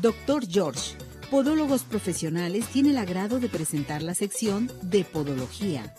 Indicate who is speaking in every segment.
Speaker 1: Dr. George, Podólogos Profesionales, tiene el agrado de presentar la sección de Podología.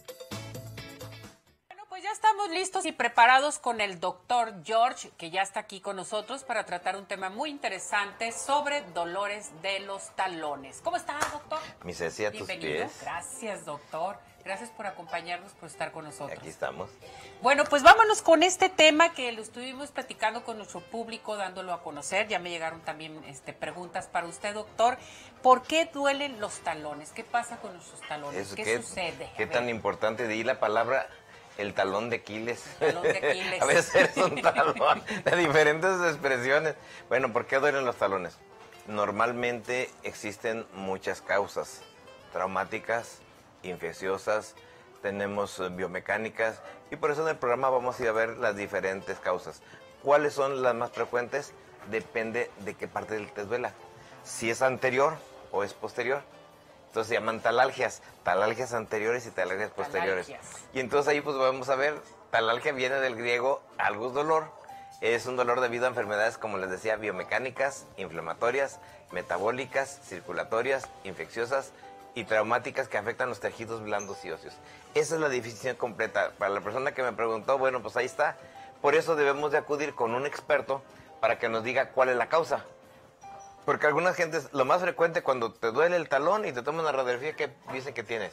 Speaker 2: Bueno, pues ya estamos listos y preparados con el Dr. George, que ya está aquí con nosotros para tratar un tema muy interesante sobre dolores de los talones. ¿Cómo está, doctor?
Speaker 3: Mi Ceci, a tus pies.
Speaker 2: Gracias, doctor. Gracias por acompañarnos, por estar con nosotros.
Speaker 3: Aquí estamos.
Speaker 2: Bueno, pues vámonos con este tema que lo estuvimos platicando con nuestro público, dándolo a conocer. Ya me llegaron también preguntas para usted, doctor. ¿Por qué duelen los talones? ¿Qué pasa con nuestros talones? ¿Qué sucede?
Speaker 3: ¿Qué tan importante? Di la palabra el talón de Aquiles.
Speaker 2: El talón de Aquiles.
Speaker 3: A veces es un talón de diferentes expresiones. Bueno, ¿por qué duelen los talones? Normalmente existen muchas causas traumáticas, infecciosas, tenemos biomecánicas, y por eso en el programa vamos a ir a ver las diferentes causas. ¿Cuáles son las más frecuentes? Depende de qué parte del te duela. Si es anterior o es posterior. Entonces se llaman talalgias anteriores y talalgias posteriores. Y entonces ahí pues vamos a ver, talalgia viene del griego algus dolor. Es un dolor debido a enfermedades, como les decía, biomecánicas, inflamatorias, metabólicas, circulatorias, infecciosas y traumáticas que afectan los tejidos blandos y óseos. Esa es la definición completa. Para la persona que me preguntó, bueno, pues ahí está. Por eso debemos de acudir con un experto para que nos diga cuál es la causa. Porque algunas gentes, lo más frecuente cuando te duele el talón y te toman una radiografía, ¿qué dicen que tienes?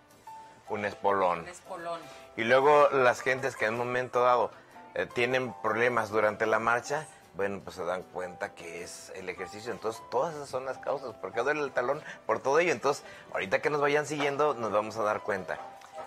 Speaker 3: Un espolón.
Speaker 2: Un espolón.
Speaker 3: Y luego las gentes que en un momento dado tienen problemas durante la marcha, bueno, pues se dan cuenta que es el ejercicio. Entonces, todas esas son las causas. ¿Por qué duele el talón? Por todo ello. Entonces, ahorita que nos vayan siguiendo, nos vamos a dar cuenta.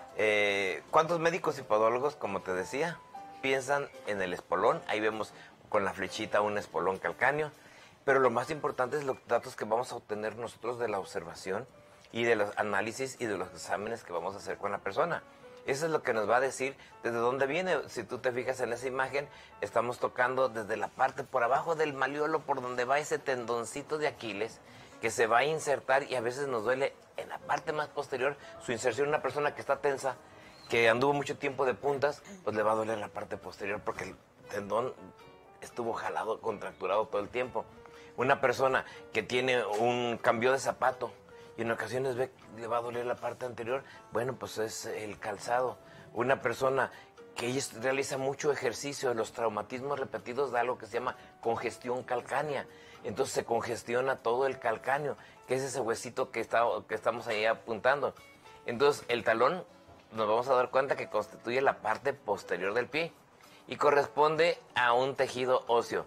Speaker 3: ¿Cuántos médicos y podólogos, como te decía, piensan en el espolón? Ahí vemos con la flechita un espolón calcáneo. Pero lo más importante es los datos que vamos a obtener nosotros de la observación y de los análisis y de los exámenes que vamos a hacer con la persona. Eso es lo que nos va a decir desde dónde viene. Si tú te fijas en esa imagen, estamos tocando desde la parte por abajo del maleolo, por donde va ese tendoncito de Aquiles, que se va a insertar y a veces nos duele en la parte más posterior. Su inserción, una persona que está tensa, que anduvo mucho tiempo de puntas, pues le va a doler la parte posterior porque el tendón estuvo jalado, contracturado todo el tiempo. Una persona que tiene un cambio de zapato y en ocasiones ve le va a doler la parte anterior, bueno, pues es el calzado. Una persona que realiza mucho ejercicio, los traumatismos repetidos da algo que se llama congestión calcánea. Entonces se congestiona todo el calcáneo, que es ese huesito que estamos ahí apuntando. Entonces el talón, nos vamos a dar cuenta que constituye la parte posterior del pie y corresponde a un tejido óseo.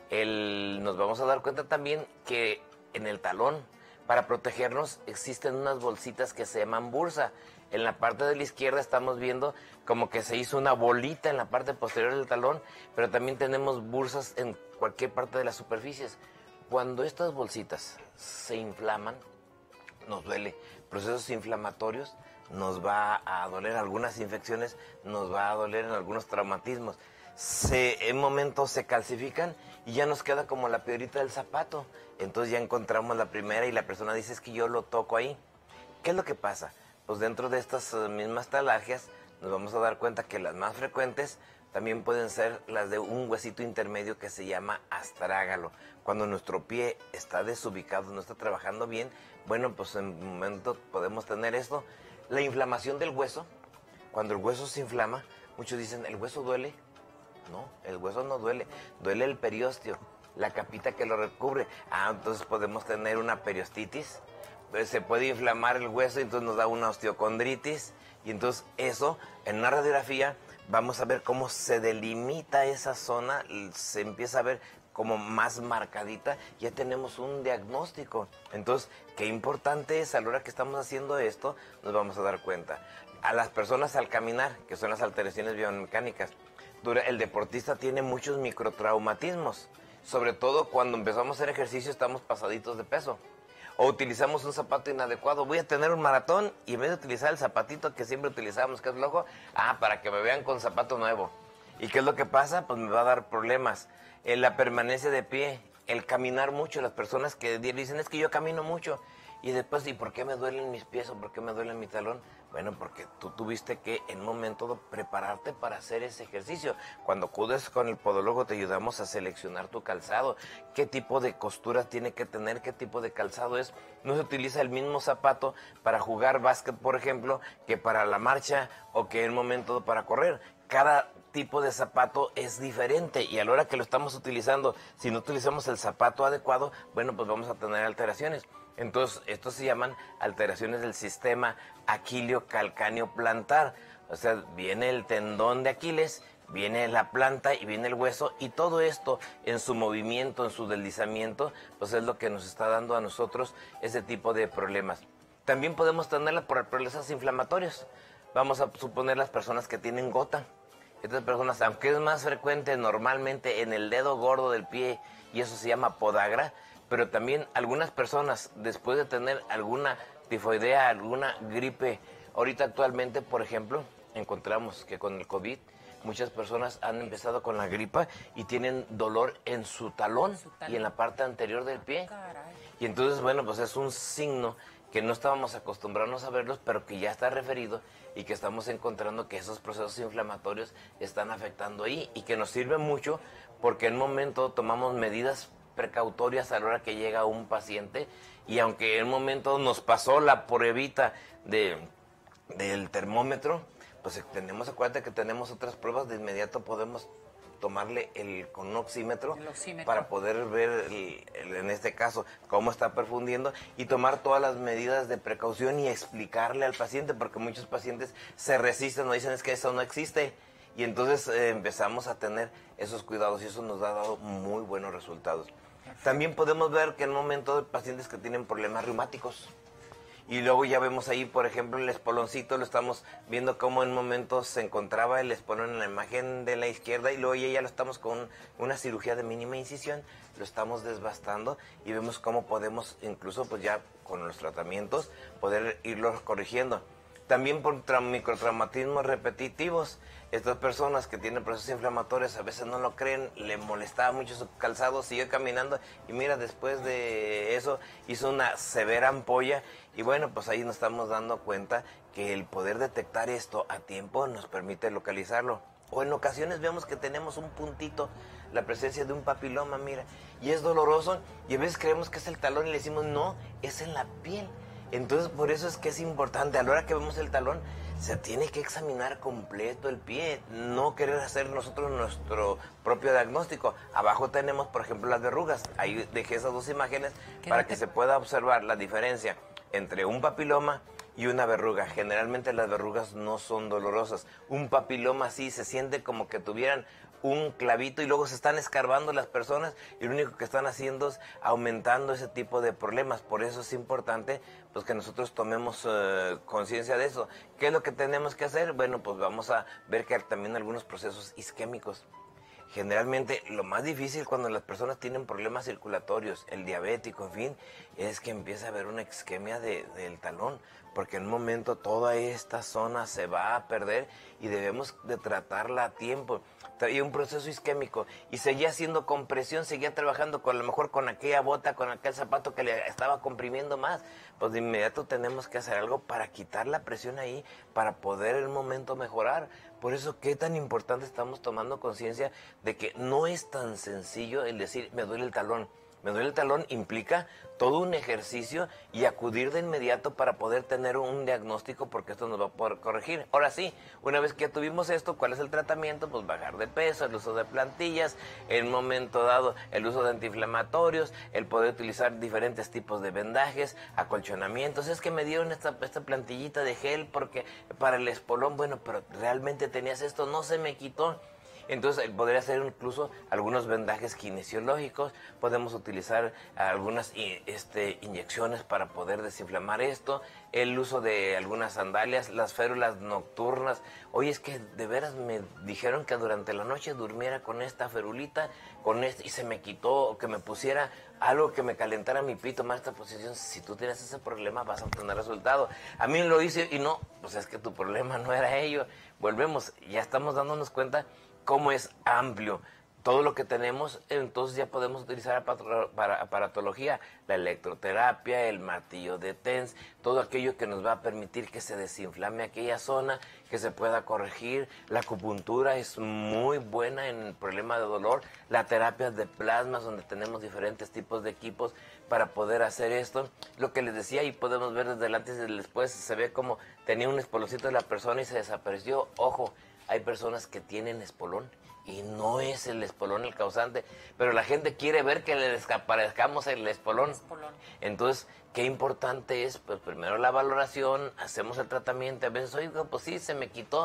Speaker 3: Nos vamos a dar cuenta también que en el talón, para protegernos, existen unas bolsitas que se llaman bursa. En la parte de la izquierda estamos viendo como que se hizo una bolita en la parte posterior del talón, pero también tenemos bursas en cualquier parte de las superficies. Cuando estas bolsitas se inflaman, nos duele. Procesos inflamatorios, nos va a doler algunas infecciones, nos va a doler en algunos traumatismos. En momentos se calcifican y ya nos queda como la piedrita del zapato. Entonces ya encontramos la primera y la persona dice, es que yo lo toco ahí. ¿Qué es lo que pasa? Pues dentro de estas mismas talalgias nos vamos a dar cuenta que las más frecuentes también pueden ser las de un huesito intermedio que se llama astrágalo. Cuando nuestro pie está desubicado, no está trabajando bien, bueno, pues en un momento podemos tener esto. La inflamación del hueso, cuando el hueso se inflama, muchos dicen, ¿el hueso duele? No, el hueso no duele, duele el periósteo, la capita que lo recubre. Entonces podemos tener una periostitis, se puede inflamar el hueso y entonces nos da una osteocondritis. Y entonces eso, en una radiografía, vamos a ver cómo se delimita esa zona, se empieza a ver como más marcadita, ya tenemos un diagnóstico. Entonces, qué importante es, a la hora que estamos haciendo esto, nos vamos a dar cuenta. A las personas al caminar, que son las alteraciones biomecánicas, el deportista tiene muchos microtraumatismos, sobre todo cuando empezamos a hacer ejercicio estamos pasaditos de peso, o utilizamos un zapato inadecuado. Voy a tener un maratón y en vez de utilizar el zapatito que siempre utilizábamos, que es flojo, para que me vean con zapato nuevo. ¿Y qué es lo que pasa? Pues me va a dar problemas. La permanencia de pie, el caminar mucho, las personas que dicen, es que yo camino mucho, Y después, ¿y por qué me duelen mis pies o por qué me duele mi talón? Bueno, porque tú tuviste que en un momento dado prepararte para hacer ese ejercicio. Cuando acudes con el podólogo te ayudamos a seleccionar tu calzado, qué tipo de costura tiene que tener, qué tipo de calzado es. No se utiliza el mismo zapato para jugar básquet, por ejemplo, que para la marcha o que en un momento dado para correr. Cada tipo de zapato es diferente y a la hora que lo estamos utilizando, si no utilizamos el zapato adecuado, bueno, pues vamos a tener alteraciones. Entonces, estos se llaman alteraciones del sistema aquileo calcáneo plantar. O sea, viene el tendón de Aquiles, viene la planta y viene el hueso, y todo esto en su movimiento, en su deslizamiento, pues es lo que nos está dando a nosotros ese tipo de problemas. También podemos tenerla por problemas inflamatorios. Vamos a suponer las personas que tienen gota. Estas personas, aunque es más frecuente normalmente en el dedo gordo del pie, y eso se llama podagra, pero también algunas personas, después de tener alguna tifoidea, alguna gripe, ahorita actualmente, por ejemplo, encontramos que con el COVID, muchas personas han empezado con la gripa y tienen dolor en su talón y en la parte anterior del pie.
Speaker 2: Caray.
Speaker 3: Y entonces, bueno, pues es un signo que no estábamos acostumbrados a verlos, pero que ya está referido y que estamos encontrando que esos procesos inflamatorios están afectando ahí y que nos sirve mucho porque en un momento tomamos medidas precautorias a la hora que llega un paciente, y aunque en un momento nos pasó la pruebita del termómetro, pues tenemos, acuérdate que tenemos otras pruebas, de inmediato podemos tomarle con un oxímetro para poder ver, en este caso, cómo está perfundiendo y tomar todas las medidas de precaución y explicarle al paciente, porque muchos pacientes se resisten o dicen es que eso no existe. Y entonces empezamos a tener esos cuidados y eso nos ha dado muy buenos resultados. También podemos ver que en un momento hay pacientes que tienen problemas reumáticos. Y luego ya vemos ahí, por ejemplo, el espoloncito, lo estamos viendo cómo en momentos se encontraba el espolón en la imagen de la izquierda y luego ya lo estamos con una cirugía de mínima incisión, lo estamos desbastando y vemos cómo podemos incluso pues ya con los tratamientos poder irlos corrigiendo. También por microtraumatismos repetitivos, estas personas que tienen procesos inflamatorios a veces no lo creen, le molestaba mucho su calzado, siguió caminando y mira, después de eso hizo una severa ampolla y bueno, pues ahí nos estamos dando cuenta que el poder detectar esto a tiempo nos permite localizarlo. O en ocasiones vemos que tenemos un puntito, la presencia de un papiloma, mira, y es doloroso y a veces creemos que es el talón y le decimos no, es en la piel. Entonces, por eso es que es importante, a la hora que vemos el talón, se tiene que examinar completo el pie, no querer hacer nosotros nuestro propio diagnóstico. Abajo tenemos, por ejemplo, las verrugas. Ahí dejé esas dos imágenes para que se pueda observar la diferencia entre un papiloma y una verruga. Generalmente las verrugas no son dolorosas. Un papiloma sí se siente como que tuvieran un clavito y luego se están escarbando las personas y lo único que están haciendo es aumentando ese tipo de problemas. Por eso es importante pues que nosotros tomemos conciencia de eso. ¿Qué es lo que tenemos que hacer? Bueno, pues vamos a ver que hay también algunos procesos isquémicos. Generalmente lo más difícil cuando las personas tienen problemas circulatorios, el diabético, en fin, es que empieza a haber una isquemia del talón, porque en un momento toda esta zona se va a perder y debemos de tratarla a tiempo. Traía un proceso isquémico y seguía haciendo compresión, seguía trabajando a lo mejor con aquella bota, con aquel zapato que le estaba comprimiendo más. Pues de inmediato tenemos que hacer algo para quitar la presión ahí, para poder en un momento mejorar. Por eso, qué tan importante estamos tomando conciencia de que no es tan sencillo el decir, me duele el talón. Me duele el talón implica todo un ejercicio y acudir de inmediato para poder tener un diagnóstico, porque esto nos va a poder corregir. Ahora sí, una vez que ya tuvimos esto, ¿cuál es el tratamiento? Pues bajar de peso, el uso de plantillas, en un momento dado el uso de antiinflamatorios, el poder utilizar diferentes tipos de vendajes, acolchonamientos. Es que me dieron esta plantillita de gel porque para el espolón, bueno, pero realmente tenías esto, no se me quitó. Entonces, podría hacer incluso algunos vendajes kinesiológicos, podemos utilizar algunas inyecciones para poder desinflamar esto, el uso de algunas sandalias, las férulas nocturnas. Oye, es que de veras me dijeron que durante la noche durmiera con esta ferulita, y se me quitó, o que me pusiera algo que me calentara mi pito, más esta posición. Si tú tienes ese problema vas a obtener resultado. A mí lo hice y no, pues es que tu problema no era ello. Volvemos, ya estamos dándonos cuenta cómo es amplio. todo lo que tenemos, entonces ya podemos utilizar para aparatología, la electroterapia, el martillo de TENS, todo aquello que nos va a permitir que se desinflame aquella zona, que se pueda corregir. La acupuntura es muy buena en el problema de dolor, la terapia de plasmas, donde tenemos diferentes tipos de equipos para poder hacer esto. Lo que les decía, y podemos ver desde el antes y el después, se ve como tenía un espoloncito de la persona y se desapareció. Ojo, hay personas que tienen espolón y no es el espolón el causante, pero la gente quiere ver que le desaparezcamos el espolón. Entonces, qué importante es, pues primero la valoración, hacemos el tratamiento, a veces, oiga, pues sí, se me quitó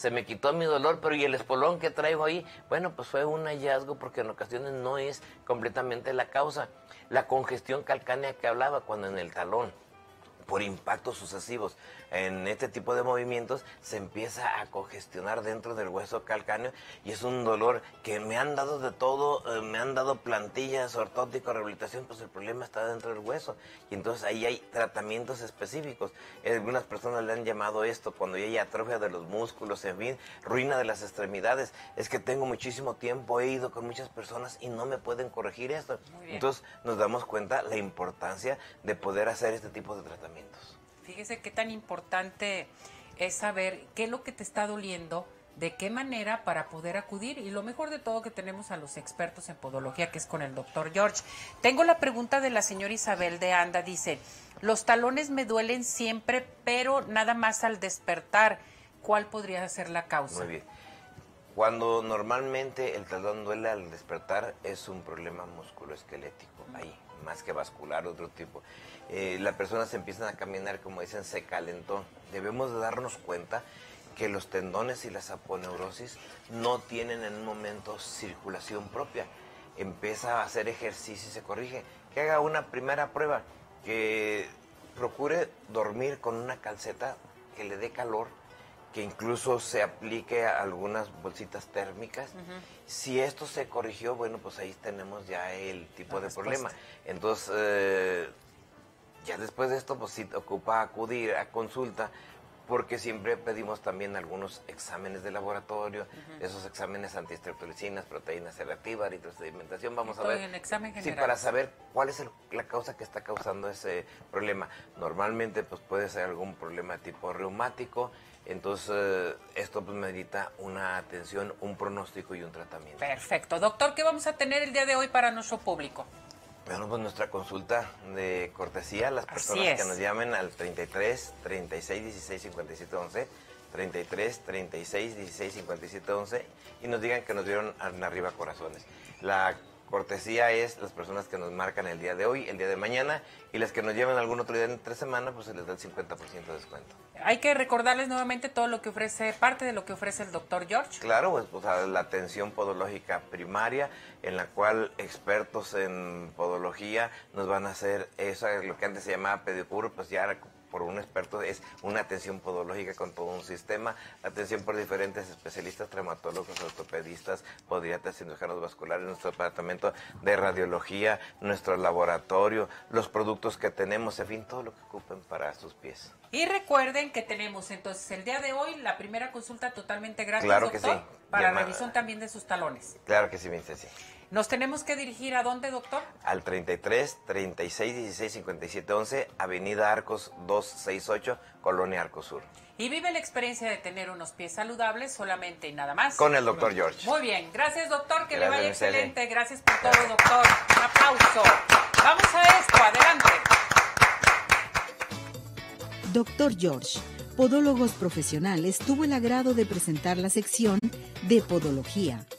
Speaker 3: mi dolor, pero ¿y el espolón que traigo ahí? Bueno, pues fue un hallazgo, porque en ocasiones no es completamente la causa. La congestión calcánea que hablaba, cuando en el talón, por impactos sucesivos en este tipo de movimientos, se empieza a congestionar dentro del hueso calcáneo, y es un dolor que me han dado de todo, me han dado plantillas, ortótico, rehabilitación, pues el problema está dentro del hueso, y entonces ahí hay tratamientos específicos. Algunas personas le han llamado esto, cuando ya hay atrofia de los músculos, en fin, ruina de las extremidades, es que tengo muchísimo tiempo, he ido con muchas personas y no me pueden corregir esto. Entonces nos damos cuenta la importancia de poder hacer este tipo de tratamientos.
Speaker 2: Fíjese qué tan importante es saber qué es lo que te está doliendo, de qué manera, para poder acudir, y lo mejor de todo, que tenemos a los expertos en podología, que es con el doctor George. Tengo la pregunta de la señora Isabel de Anda, dice: los talones me duelen siempre, pero nada más al despertar. ¿Cuál podría ser la causa?
Speaker 3: Muy bien. Cuando normalmente el talón duele al despertar, es un problema musculoesquelético, ahí, más que vascular, otro tipo. Las personas empiezan a caminar, como dicen, se calentó. Debemos de darnos cuenta que los tendones y las aponeurosis no tienen en un momento circulación propia. Empieza a hacer ejercicio y se corrige. Que haga una primera prueba, que procure dormir con una calceta que le dé calor, que incluso se aplique a algunas bolsitas térmicas. Si esto se corrigió, bueno, pues ahí tenemos ya el tipo de problema. Entonces, ya después de esto, pues sí ocupa acudir a consulta, porque siempre pedimos también algunos exámenes de laboratorio, esos exámenes antiestreptolicinas, proteínas C reactivas, eritrosedimentación, vamos a ver.
Speaker 2: En examen general.
Speaker 3: Sí, para saber cuál es la causa que está causando ese problema. Normalmente, pues puede ser algún problema tipo reumático. Entonces, esto pues merita una atención, un pronóstico y un tratamiento.
Speaker 2: Perfecto. Doctor, ¿qué vamos a tener el día de hoy para nuestro público?
Speaker 3: Bueno, pues nuestra consulta de cortesía, las personas que nos llamen al 33 36 16 57 11, 33 36 16 57 11, y nos digan que nos dieron arriba corazones. La cortesía es las personas que nos marcan el día de hoy, el día de mañana, y las que nos lleven algún otro día entre semana, pues se les da el 50% de descuento.
Speaker 2: Hay que recordarles nuevamente todo lo que ofrece, parte de lo que ofrece el doctor George.
Speaker 3: Claro, pues la atención podológica primaria, en la cual expertos en podología nos van a hacer eso, lo que antes se llamaba pedicure, pues ya por un experto es una atención podológica con todo un sistema, atención por diferentes especialistas, traumatólogos, ortopedistas, podiatras, cirujanos vasculares, nuestro departamento de radiología, nuestro laboratorio, los productos que tenemos, en fin, todo lo que ocupen para sus pies.
Speaker 2: Y recuerden que tenemos entonces el día de hoy la primera consulta totalmente gratis,
Speaker 3: claro que
Speaker 2: doctor,
Speaker 3: sí.
Speaker 2: para revisión también de sus talones.
Speaker 3: Claro que sí, Vince, sí.
Speaker 2: ¿Nos tenemos que dirigir a dónde, doctor?
Speaker 3: Al 33 36 16 57 11, Avenida Arcos 268, Colonia Arcos Sur.
Speaker 2: Y vive la experiencia de tener unos pies saludables solamente y nada más.
Speaker 3: Con el doctor George.
Speaker 2: Muy bien, gracias doctor, que
Speaker 3: gracias,
Speaker 2: le vaya
Speaker 3: Michelle.
Speaker 2: Excelente, gracias por todo, doctor. Un aplauso. Vamos a esto, adelante.
Speaker 1: Dr. George, Podólogos Profesionales, tuvo el agrado de presentar la sección de Podología.